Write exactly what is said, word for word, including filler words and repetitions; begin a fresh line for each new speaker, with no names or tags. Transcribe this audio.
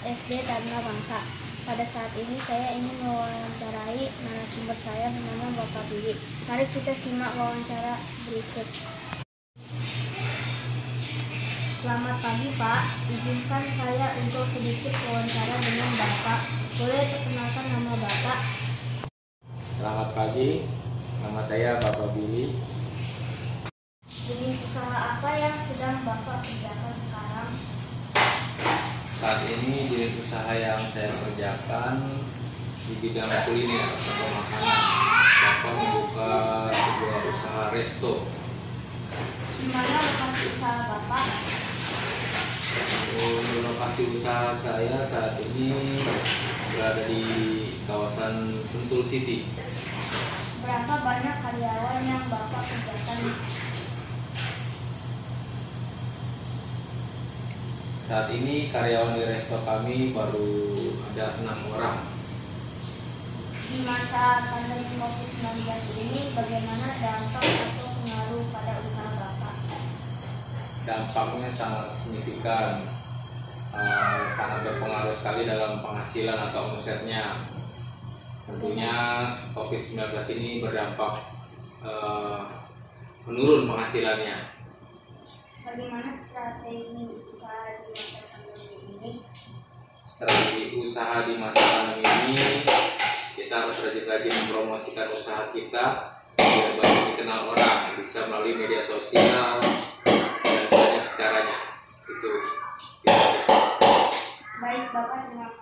S D Taruna Bangsa. Pada saat ini saya ingin mewawancarai narasumber saya bernama Bapak Billy. Mari kita simak wawancara berikut. Selamat pagi Pak, izinkan saya untuk sedikit wawancara dengan Bapak. Boleh perkenalkan nama Bapak?
Selamat pagi, nama saya Bapak Billy.
Jenis usaha apa yang sedang Bapak kerjakan sekarang?
Saat ini jenis usaha yang saya kerjakan di bidang kuliner atau makanan. Bapak membuka sebuah usaha resto.
Di mana lokasi usaha Bapak?
Untuk lokasi usaha saya saat ini berada di kawasan Sentul City.
Berapa banyak karyawan yang Bapak kerjakan?
Saat ini karyawan di resto kami baru ada enam orang.
Di masa pandemi covid sembilan belas ini, bagaimana dampak atau pengaruh pada usaha Bapak?
Dampaknya sangat signifikan, eh, sangat berpengaruh sekali dalam penghasilan atau omsetnya. Tentunya covid sembilan belas ini berdampak eh, menurun penghasilannya.
Bagaimana strategi usaha di masa pandemi ini?
Strategi usaha di masa pandemi ini, kita harus rajin-rajin mempromosikan usaha kita biar banyak dikenal orang, bisa melalui media sosial dan banyak caranya. Itu.
Baik Bapak, terima kasih.